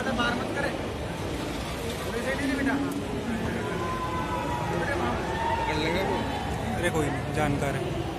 ज्यादा बाहर मत करे। नहीं बेटा पकड़ लेगा वो। अरे कोई नहीं, जानकार है।